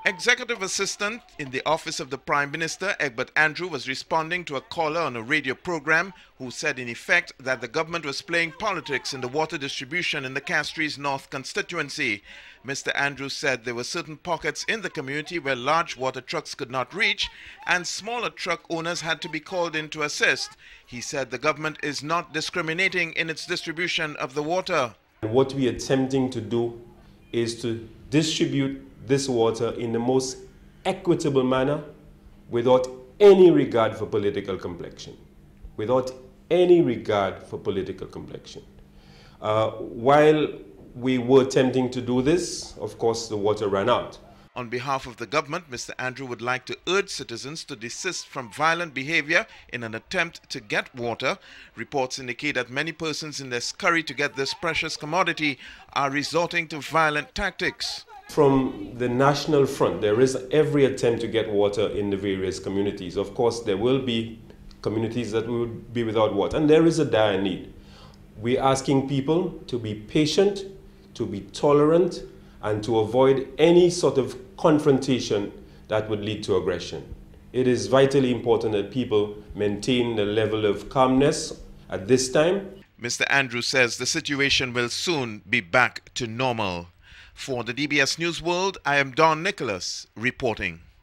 Executive Assistant in the Office of the Prime Minister, Egbert Andrew, was responding to a caller on a radio program who said in effect that the government was playing politics in the water distribution in the Castries North Constituency. Mr. Andrew said there were certain pockets in the community where large water trucks could not reach and smaller truck owners had to be called in to assist. He said the government is not discriminating in its distribution of the water. What we are attempting to do is to distribute this water in the most equitable manner without any regard for political complexion. Without any regard for political complexion. While we were attempting to do this, of course, the water ran out. On behalf of the government, Mr. Andrew would like to urge citizens to desist from violent behavior in an attempt to get water. Reports indicate that many persons in their scurry to get this precious commodity are resorting to violent tactics. From the national front, there is every attempt to get water in the various communities. Of course, there will be communities that will be without water, and there is a dire need. We're asking people to be patient, to be tolerant, and to avoid any sort of confrontation that would lead to aggression. It is vitally important that people maintain the level of calmness at this time. Mr. Andrew says the situation will soon be back to normal. For the DBS News World, I am Don Nicholas reporting.